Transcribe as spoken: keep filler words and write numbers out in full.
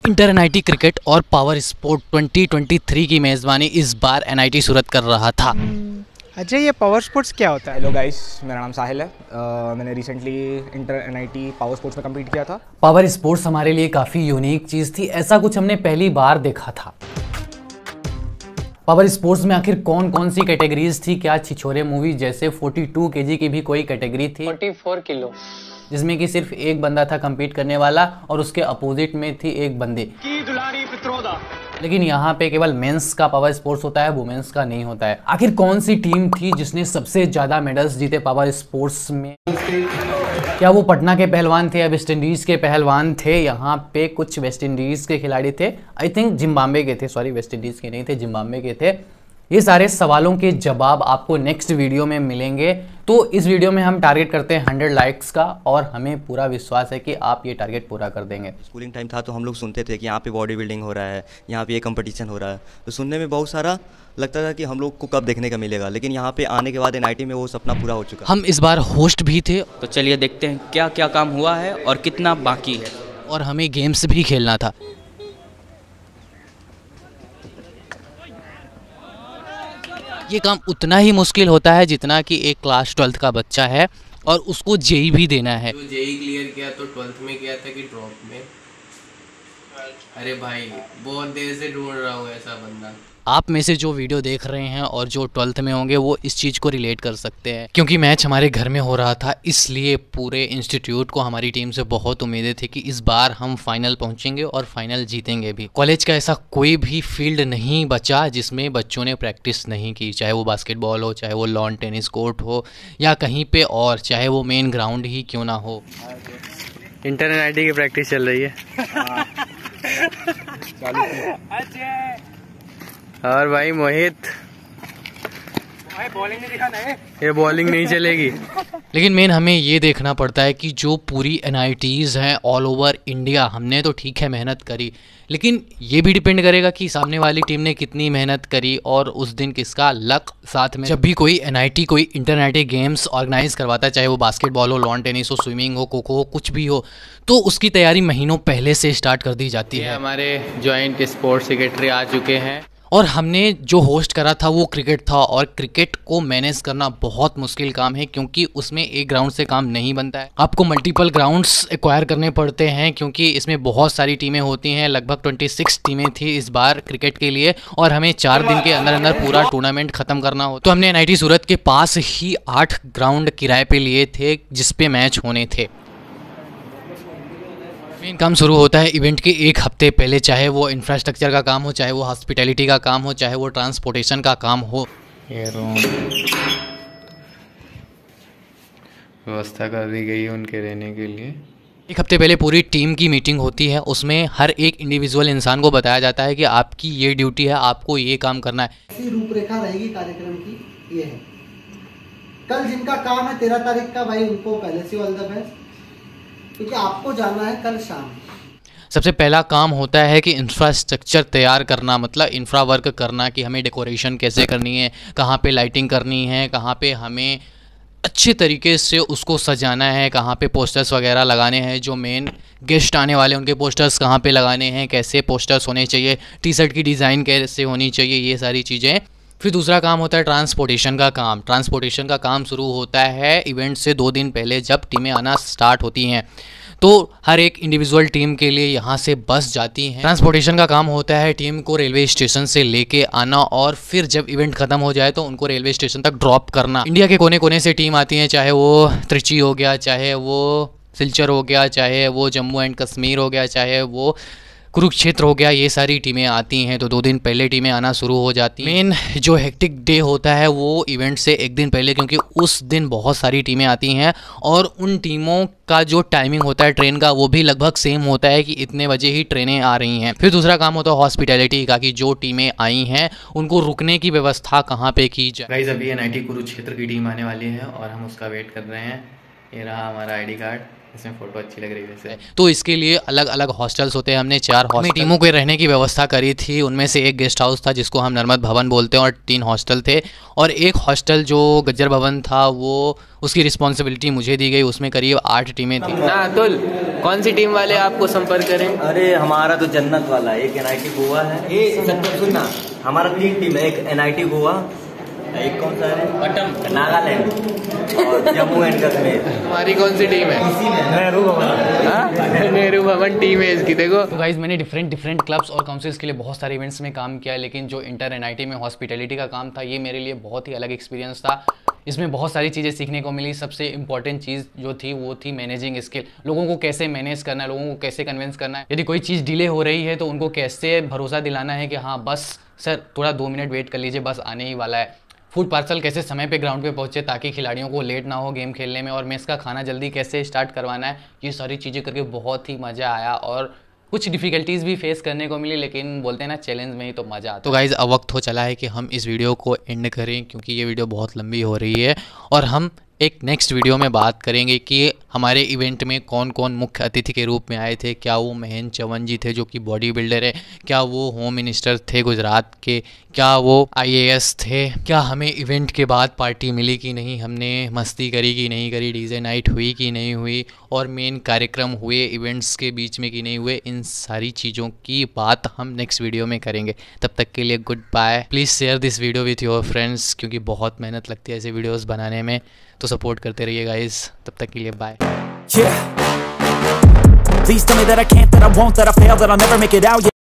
Inter NIT cricket और power sport twenty twenty three की मेज़बानी इस बार एनआईटी सूरत कर रहा था। अजय, ये पावर स्पोर्ट्स क्या होता है? हेलो गाइस, मेरा नाम साहिल है। uh, मैंने recently inter NIT power sports में कम्पीट किया था। पावर स्पोर्ट्स हमारे लिए काफ़ी यूनिक चीज़ थी, ऐसा कुछ हमने पहली बार देखा था। पावर स्पोर्ट्स में आखिर कौन कौन सी कैटेगरीज थी? क्या छिछोरे मूवी जैसे बयालीस केजी की भी कोई कैटेगरी थी? चौवालीस किलो, जिसमें कि सिर्फ एक बंदा था कंपीट करने वाला और उसके अपोजिट में थी एक बंदी की दुलारी पित्रोदा। लेकिन यहाँ पे केवल मेंस का पावर स्पोर्ट्स होता है, वुमेन्स का नहीं होता है। आखिर कौन सी टीम थी जिसने सबसे ज्यादा मेडल्स जीते पावर स्पोर्ट्स में? क्या वो पटना के पहलवान थे या वेस्ट इंडीज के पहलवान थे? यहाँ पे कुछ वेस्ट इंडीज के खिलाड़ी थे, आई थिंक जिम्बाब्वे के थे, सॉरी वेस्ट इंडीज के नहीं थे, जिम्बाब्वे के थे। ये सारे सवालों के जवाब आपको नेक्स्ट वीडियो में मिलेंगे। तो इस वीडियो में हम टारगेट करते हैं हंड्रेड लाइक्स का और हमें पूरा विश्वास है कि आप ये टारगेट पूरा कर देंगे। स्कूलिंग टाइम था तो हम लोग सुनते थे कि यहाँ पे बॉडी बिल्डिंग हो रहा है, यहाँ पे ये कंपटीशन हो रहा है, तो सुनने में बहुत सारा लगता था कि हम लोग को कब देखने का मिलेगा। लेकिन यहाँ पे आने के बाद एनआईटी में वो सपना पूरा हो चुका। हम इस बार होस्ट भी थे, तो चलिए देखते हैं क्या क्या काम हुआ है और कितना बाकी है, और हमें गेम्स भी खेलना था। ये काम उतना ही मुश्किल होता है जितना कि एक क्लास ट्वेल्थ का बच्चा है और उसको जेई भी देना है। जो जेई क्लियर किया तो ट्वेल्थ में किया था कि ड्रॉप में? अरे भाई, बहुत देर से ढूंढ रहा हूँ ऐसा बंदा। आप में से जो वीडियो देख रहे हैं और जो ट्वेल्थ में होंगे वो इस चीज़ को रिलेट कर सकते हैं, क्योंकि मैच हमारे घर में हो रहा था, इसलिए पूरे इंस्टीट्यूट को हमारी टीम से बहुत उम्मीदें थी कि इस बार हम फाइनल पहुंचेंगे और फाइनल जीतेंगे भी। कॉलेज का ऐसा कोई भी फील्ड नहीं बचा जिसमें बच्चों ने प्रैक्टिस नहीं की, चाहे वो बास्केटबॉल हो, चाहे वो लॉन टेनिस कोर्ट हो या कहीं पे और, चाहे वो मेन ग्राउंड ही क्यों ना हो। इंटर एनआईटी की प्रैक्टिस चल रही है। और भाई मोहित, बॉलिंग नहीं दिखा नहीं, ये बॉलिंग नहीं चलेगी। लेकिन मेन हमें ये देखना पड़ता है कि जो पूरी एनआईटीज़ हैं ऑल ओवर इंडिया, हमने तो ठीक है मेहनत करी, लेकिन ये भी डिपेंड करेगा कि सामने वाली टीम ने कितनी मेहनत करी और उस दिन किसका लक साथ में। जब भी कोई एनआईटी कोई इंटर एनआईटी गेम्स ऑर्गेनाइज करवाता है, चाहे वो बास्केटबॉल हो, लॉन टेनिस हो, स्विमिंग हो, खो खो हो, कुछ भी हो, तो उसकी तैयारी महीनों पहले से स्टार्ट कर दी जाती है। हमारे जॉइंट स्पोर्ट्स सेक्रेटरी आ चुके हैं और हमने जो होस्ट करा था वो क्रिकेट था, और क्रिकेट को मैनेज करना बहुत मुश्किल काम है क्योंकि उसमें एक ग्राउंड से काम नहीं बनता है। आपको मल्टीपल ग्राउंड्स एक्वायर करने पड़ते हैं क्योंकि इसमें बहुत सारी टीमें होती हैं। लगभग छब्बीस टीमें थी इस बार क्रिकेट के लिए और हमें चार दिन के अंदर अंदर पूरा टूर्नामेंट खत्म करना हो। तो हमने एनआईटी सूरत के पास ही आठ ग्राउंड किराए पे लिए थे जिसपे मैच होने थे। मेन काम शुरू होता है इवेंट के एक हफ्ते पहले, चाहे वो इंफ्रास्ट्रक्चर का काम हो, चाहे वो हॉस्पिटैलिटी का काम हो, चाहे वो ट्रांसपोर्टेशन का काम हो। ये रूम व्यवस्था कर दी गई है उनके रहने के लिए। एक हफ्ते पहले पूरी टीम की मीटिंग होती है, उसमें हर एक इंडिविजुअल इंसान को बताया जाता है कि आपकी ये ड्यूटी है, आपको ये काम करना है। ऐसी रूपरेखा रहेगी कार्यक्रम की, ये है। कल जिनका काम है तेरह तारीख का, भाई उनको पहले से ऑल द बेस्ट, क्योंकि आपको जाना है कल शाम। सबसे पहला काम होता है कि इंफ्रास्ट्रक्चर तैयार करना, मतलब इंफ्रा वर्क करना कि हमें डेकोरेशन कैसे करनी है, कहाँ पे लाइटिंग करनी है, कहाँ पे हमें अच्छे तरीके से उसको सजाना है, कहाँ पे पोस्टर्स वगैरह लगाने हैं, जो मेन गेस्ट आने वाले उनके पोस्टर्स कहाँ पे लगाने हैं, कैसे पोस्टर्स होने चाहिए, टी शर्ट की डिज़ाइन कैसे होनी चाहिए, ये सारी चीज़ें। फिर दूसरा काम होता है ट्रांसपोर्टेशन का काम। ट्रांसपोर्टेशन का काम शुरू होता है इवेंट से दो दिन पहले जब टीमें आना स्टार्ट होती हैं, तो हर एक इंडिविजुअल टीम के लिए यहाँ से बस जाती हैं। ट्रांसपोर्टेशन का काम होता है टीम को रेलवे स्टेशन से लेके आना और फिर जब इवेंट खत्म हो जाए तो उनको रेलवे स्टेशन तक ड्रॉप करना। इंडिया के कोने कोने से टीम आती हैं, चाहे वो त्रिची हो गया, चाहे वो सिलचर हो गया, चाहे वो जम्मू एंड कश्मीर हो गया, चाहे वो कुरुक्षेत्र हो गया, ये सारी टीमें आती हैं। तो दो दिन पहले टीमें आना शुरू हो जाती हैं। मेन जो हेक्टिक डे होता है वो इवेंट से एक दिन पहले, क्योंकि उस दिन बहुत सारी टीमें आती हैं और उन टीमों का जो टाइमिंग होता है ट्रेन का वो भी लगभग सेम होता है कि इतने बजे ही ट्रेनें आ रही हैं। फिर दूसरा काम होता है हॉस्पिटैलिटी का, कि जो टीमें आई हैं उनको रुकने की व्यवस्था कहाँ पे की जाए। गाइस, अभी एनआईटी कुरुक्षेत्र की टीम आने वाली है और हम उसका वेट कर रहे हैं। ये रहा हमारा आईडी कार्ड, इसमें फोटो अच्छी लग रही है वैसे। तो इसके लिए अलग अलग हॉस्टल्स होते हैं। हमने चार हॉस्टल टीमों के रहने की व्यवस्था करी थी। उनमें से एक गेस्ट हाउस था जिसको हम नर्मद भवन बोलते हैं, और तीन हॉस्टल थे। और एक हॉस्टल जो गज्जर भवन था वो उसकी रिस्पॉन्सिबिलिटी मुझे दी गई। उसमें करीब आठ टीमें थी। ना अतुल, कौन सी टीम वाले आपको संपर्क करें? अरे हमारा तो जन्नत वाला है, एक एन आई टी गोवा है। ये सत्तर सुनना, हमारा तीन टीम है, एक एन आई टी गोवा, एक कौन सा है नागालैंड, और जम्मू एंड कश्मीर। हमारी कौन सी टीम है? नेहरू भवन। नेहरू भवन टीम है इसकी। देखो तो गाइज मैंने डिफरेंट डिफरेंट क्लब्स और काउंसिल्स के लिए बहुत सारे इवेंट्स में काम किया, लेकिन जो इंटर एन आई टी में हॉस्पिटैलिटी का काम था ये मेरे लिए बहुत ही अलग एक्सपीरियंस था। इसमें बहुत सारी चीज़ें सीखने को मिली। सबसे इंपॉर्टेंट चीज़ जो थी वो थी मैनेजिंग स्किल। लोगों को कैसे मैनेज करना है, लोगों को कैसे कन्विंस करना है। यदि कोई चीज़ डिले हो रही है तो उनको कैसे भरोसा दिलाना है कि हाँ बस सर थोड़ा दो मिनट वेट कर लीजिए, बस आने ही वाला है। फूड पार्सल कैसे समय पे ग्राउंड पे पहुंचे ताकि खिलाड़ियों को लेट ना हो गेम खेलने में, और मेस का खाना जल्दी कैसे स्टार्ट करवाना है। ये सारी चीज़ें करके बहुत ही मज़ा आया, और कुछ डिफ़िकल्टीज़ भी फेस करने को मिली, लेकिन बोलते हैं ना चैलेंज में ही तो मज़ा आता है। तो गाइज़ अब वक्त हो चला है कि हम इस वीडियो को एंड करें, क्योंकि ये वीडियो बहुत लंबी हो रही है। और हम एक नेक्स्ट वीडियो में बात करेंगे कि हमारे इवेंट में कौन कौन मुख्य अतिथि के रूप में आए थे। क्या वो महेंद्र चवन जी थे जो कि बॉडी बिल्डर है, क्या वो होम मिनिस्टर थे गुजरात के, क्या वो आई ए एस थे, क्या हमें इवेंट के बाद पार्टी मिली कि नहीं, हमने मस्ती करी कि नहीं करी, डीजे नाइट हुई कि नहीं हुई, और मेन कार्यक्रम हुए इवेंट्स के बीच में कि नहीं हुए। इन सारी चीज़ों की बात हम नेक्स्ट वीडियो में करेंगे। तब तक के लिए good bye. Please share this video with your friends, क्योंकि बहुत मेहनत लगती है ऐसे वीडियोस बनाने में, तो सपोर्ट करते रहिए गाइस। तब तक के लिए bye. Yeah. Please tell me that I can't, that I won't, that I fail, that I'll never make it out. Yeah.